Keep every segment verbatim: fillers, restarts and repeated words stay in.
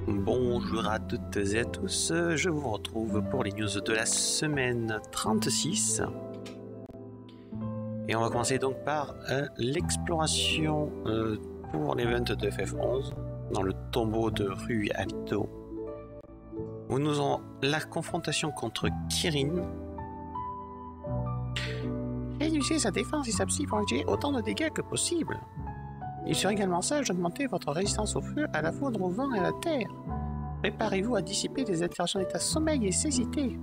Bonjour à toutes et à tous, je vous retrouve pour les news de la semaine trente-six. Et on va commencer donc par euh, l'exploration euh, pour l'event de F F onze dans le tombeau de Rue Habito, où nous avons la confrontation contre Kirin. Réduisez sa défense et sa psy pour infliger autant de dégâts que possible. Il serait également sage d'augmenter votre résistance au feu, à la foudre, au vent et à la terre. Préparez-vous à dissiper des altérations d'état sommeil et cécité.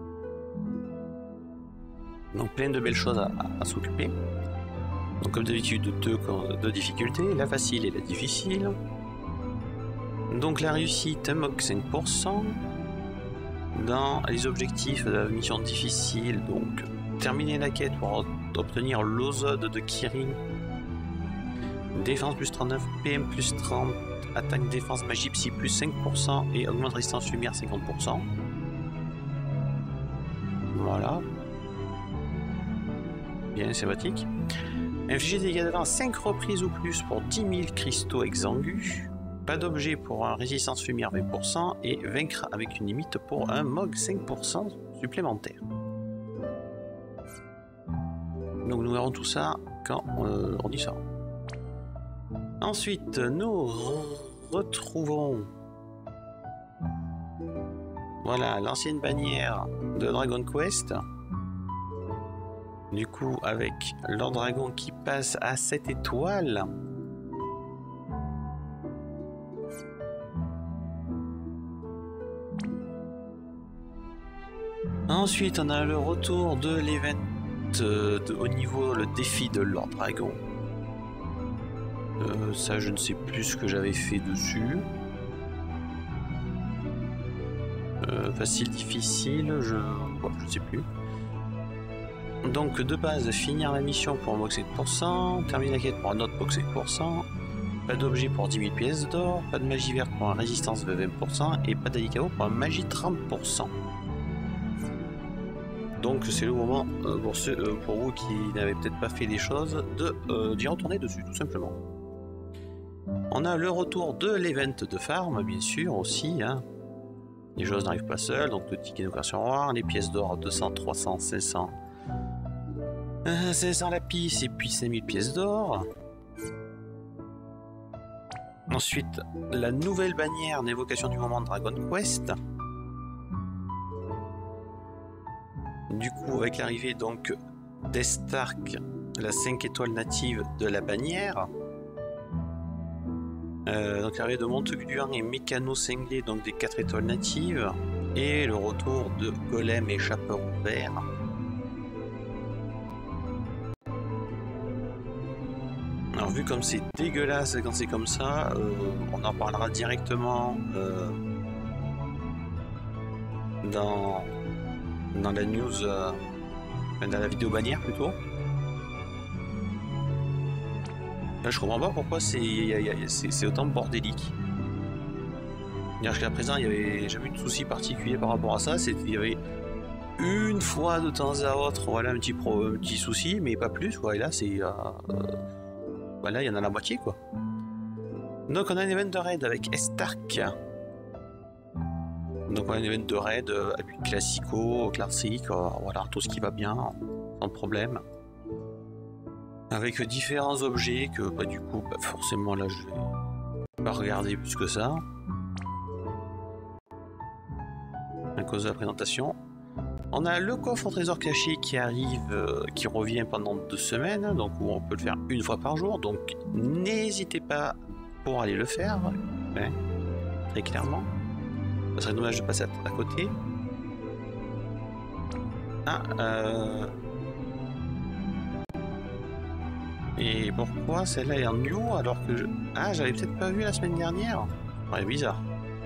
Donc plein de belles choses à, à, à s'occuper. Donc comme d'habitude, deux, deux difficultés, la facile et la difficile. Donc la réussite, un mog cinq pour cent. Dans les objectifs de la mission difficile, donc terminer la quête pour obtenir l'Ozode de Kirin. Défense plus trente-neuf, P M plus trente, attaque défense magie psy plus cinq pour cent et augmente résistance lumière cinquante pour cent. Voilà. Bien sympathique. Infliger des dégâts de vent cinq reprises ou plus pour dix mille cristaux exangus. Pas d'objet pour un résistance lumière vingt pour cent et vaincre avec une limite pour un mog cinq pour cent supplémentaire. Donc nous verrons tout ça quand euh, on y sort. Ensuite, nous retrouvons voilà l'ancienne bannière de Dragon Quest. Du coup, avec Lord Dragon qui passe à sept étoiles. Ensuite, on a le retour de l'event de, de haut niveau, le défi de Lord Dragon. Euh, ça, je ne sais plus ce que j'avais fait dessus. Euh, facile, difficile, je bon, je sais plus. Donc, de base, finir la mission pour un box sept pour cent, terminer la quête pour un autre box sept pour cent, pas d'objet pour dix mille pièces d'or, pas de magie verte pour un résistance de vingt pour cent et pas d'Alicao pour un magie trente pour cent. Donc, c'est le moment euh, pour, ceux, euh, pour vous qui n'avaient peut-être pas fait des choses de euh, d'y retourner dessus, tout simplement. On a le retour de l'event de farm, bien sûr, aussi. Hein. Les choses n'arrivent pas seules, donc le ticket d'occasion rare, les pièces d'or deux cents, trois cents, cinq cents. Euh, cinq cents lapis et puis cinq mille pièces d'or. Ensuite, la nouvelle bannière d'évocation du moment de Dragon Quest. Du coup, avec l'arrivée donc d'Estark, la cinq étoiles native de la bannière. Euh, donc l'arrivée de Montegluan et Mécano cinglé, donc des quatre étoiles natives, et le retour de Golem et Chaperon vert. Alors vu comme c'est dégueulasse quand c'est comme ça, euh, on en parlera directement euh, dans, dans la news, euh, dans la vidéo bannière plutôt. Là, je comprends pas pourquoi c'est autant bordélique. Jusqu'à présent, il n'y avait jamais eu de souci particulier par rapport à ça. Il y avait une fois de temps à autre, voilà, un petit, pro, un petit souci, mais pas plus. Quoi. Et là, c'est, euh, euh, voilà, il y en a la moitié, quoi. Donc, on a un event de raid avec Estark. Donc, on a un event de raid euh, avec classico, classique, euh, voilà, tout ce qui va bien, sans problème. Avec différents objets que bah, du coup bah, forcément là je vais pas regarder plus que ça à cause de la présentation. On a le coffre au trésor caché qui arrive, euh, qui revient pendant deux semaines, donc où on peut le faire une fois par jour, donc n'hésitez pas pour aller le faire, hein, très clairement. Ça serait dommage de passer à, à côté. Ah, euh... Et pourquoi celle-là est en new alors que je... Ah, j'avais peut-être pas vu la semaine dernière. Ouais, bizarre.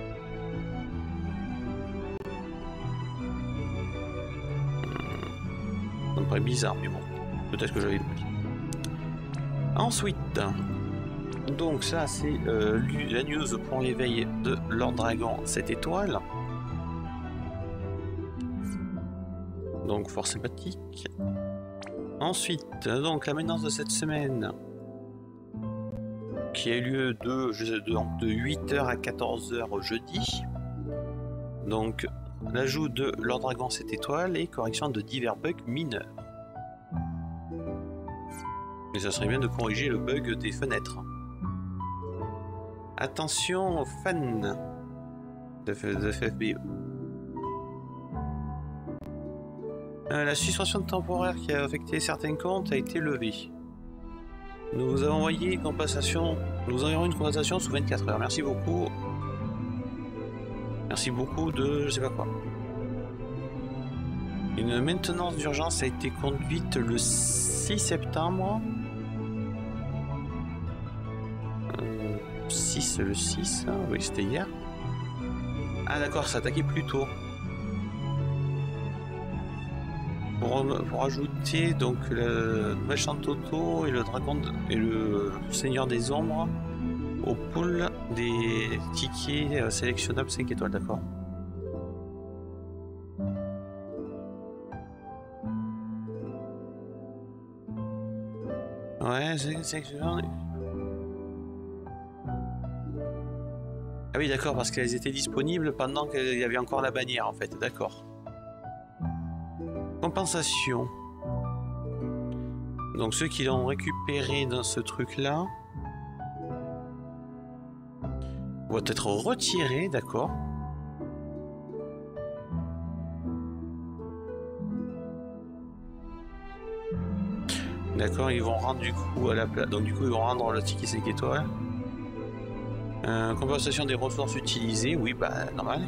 Ça me paraît bizarre, mais bon. Peut-être que j'avais oublié. Ensuite, donc ça c'est euh, la news pour l'éveil de Lord Dragon sept étoiles. Donc fort sympathique. Ensuite, donc la maintenance de cette semaine qui a eu lieu de, de, de huit heures à quatorze heures jeudi. Donc, l'ajout de Lord Dragon sept étoiles et correction de divers bugs mineurs. Mais ça serait bien de corriger le bug des fenêtres. Attention aux fans de F F B E. Euh, la suspension temporaire qui a affecté certains comptes a été levée. Nous vous avons envoyé une compensation. Nous enverrons une compensation sous vingt-quatre heures. Merci beaucoup. Merci beaucoup de je sais pas quoi. Une maintenance d'urgence a été conduite le six septembre. Euh, six, le six, hein, oui c'était hier. Ah d'accord, ça attaquait plus tôt. Pour, pour ajouter donc le méchant Toto et le dragon de, et le seigneur des ombres au pool des tickets sélectionnables cinq étoiles, d'accord. Ouais, c'est sélectionnable. Ah oui d'accord, parce qu'elles étaient disponibles pendant qu'il y avait encore la bannière en fait, d'accord. Compensation. Donc ceux qui l'ont récupéré dans ce truc là vont être retirés, d'accord. D'accord, ils vont rendre du coup à la place. Donc du coup ils vont rendre le ticket cinq étoiles. Euh, compensation des ressources utilisées, oui bah normal.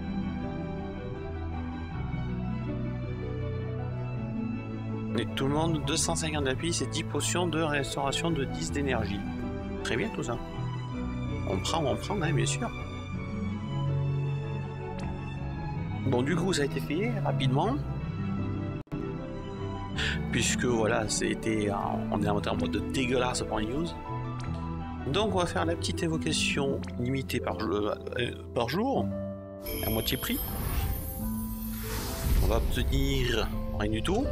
Et tout le monde, deux cent cinquante d'appui, c'est dix potions de restauration de dix d'énergie. Très bien tout ça. On prend, on prend, hein, bien sûr. Bon, du coup, ça a été fait rapidement. Puisque voilà, c'était, on est en mode dégueulasse pour les news. Donc, on va faire la petite évocation limitée par, euh, par jour, à moitié prix. On va obtenir rien du tout.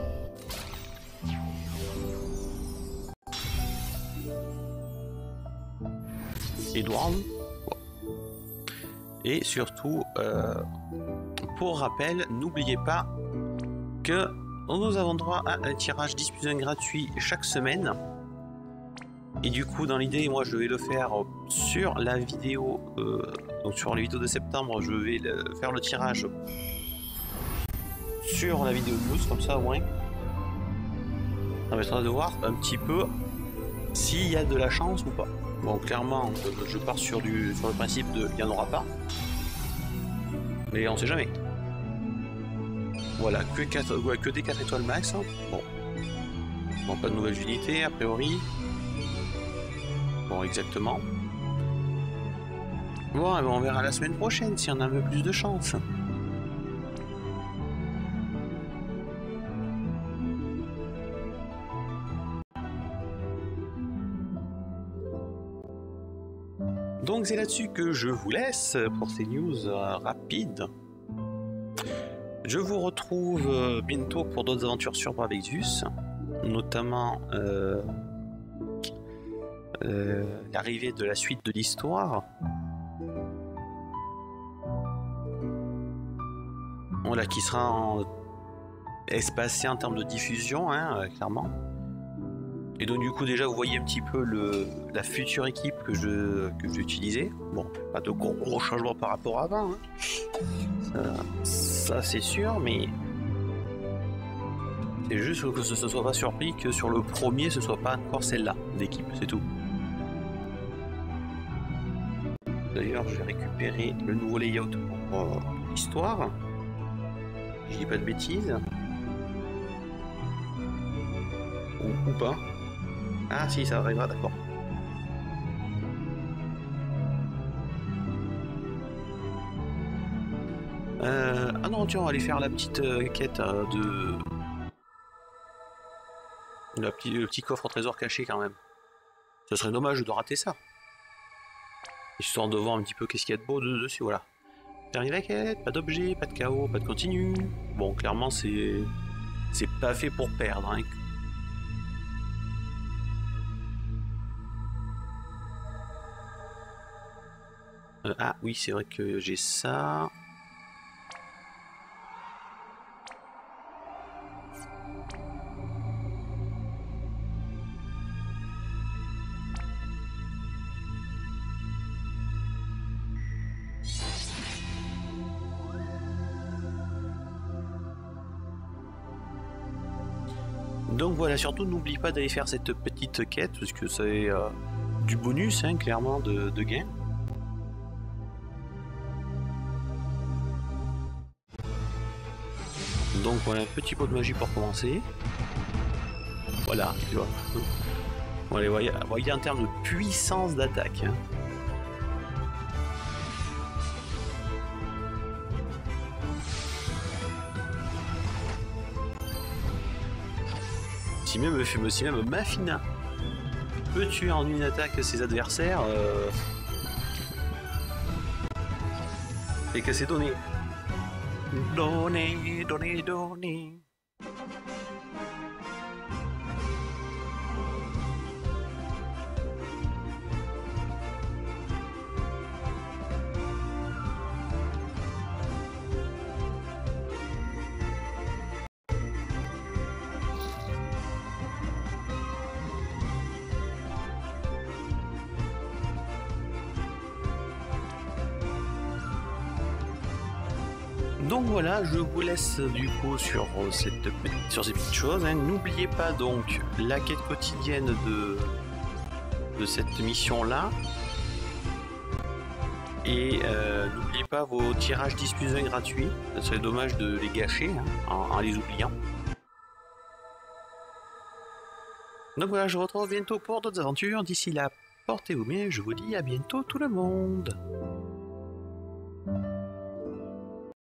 Edward. Et surtout, euh, pour rappel, n'oubliez pas que nous avons droit à un tirage dix plus un gratuit chaque semaine. Et du coup, dans l'idée, moi je vais le faire sur la vidéo, euh, donc sur les vidéos de septembre, je vais le, faire le tirage sur la vidéo de news, comme ça au moins. Ça permettra de voir un petit peu s'il y a de la chance ou pas. Bon, clairement, je pars sur, du, sur le principe de il n'y en aura pas. Mais on sait jamais. Voilà, que, quatre, ouais, que des quatre étoiles max. Bon. Bon, pas de nouvelles unités, a priori. Bon, exactement. Bon, on verra la semaine prochaine si on a un peu plus de chance. Donc c'est là-dessus que je vous laisse pour ces news euh, rapides. Je vous retrouve euh, bientôt pour d'autres aventures sur Bravexus, notamment euh, euh, l'arrivée de la suite de l'histoire. Voilà, qui sera en... espacée en termes de diffusion, hein, euh, clairement. Et donc du coup déjà vous voyez un petit peu le, la future équipe que je que je vais utiliser. Bon, pas de gros, gros changements par rapport à avant, hein. Ça, ça c'est sûr, mais c'est juste que ce ne soit pas surpris que sur le premier ce soit pas encore celle-là d'équipe, c'est tout. D'ailleurs je vais récupérer le nouveau layout pour euh, l'histoire. Je dis pas de bêtises. Ou, ou pas. Ah si, ça arrivera, d'accord. Euh, ah non, tiens, on va aller faire la petite euh, quête euh, de... La petit, le petit coffre au trésor caché quand même. Ce serait dommage de rater ça. Histoire de voir un petit peu qu'est-ce qu'il y a de beau de, dessus, voilà. Dernier la quête, pas d'objet, pas de chaos, pas de continu. Bon, clairement, c'est... C'est pas fait pour perdre, hein. Euh, ah oui, c'est vrai que j'ai ça. Donc voilà, surtout n'oublie pas d'aller faire cette petite quête, parce que c'est euh, du bonus, hein, clairement, de, de gain. Donc voilà, petit pot de magie pour commencer. Voilà, tu vois. Bon, allez, voyez, voyez en termes de puissance d'attaque. Hein. Si même, si même Mafina peut tuer en une attaque ses adversaires, euh... et que c'est donné. Donné, donné, donné. Donc voilà, je vous laisse du coup sur, cette, sur ces petites choses. Hein. N'oubliez pas donc la quête quotidienne de, de cette mission-là. Et euh, n'oubliez pas vos tirages dix plus un gratuits. Ce serait dommage de les gâcher hein, en, en les oubliant. Donc voilà, je vous retrouve bientôt pour d'autres aventures. D'ici là, portez-vous bien. Je vous dis à bientôt tout le monde.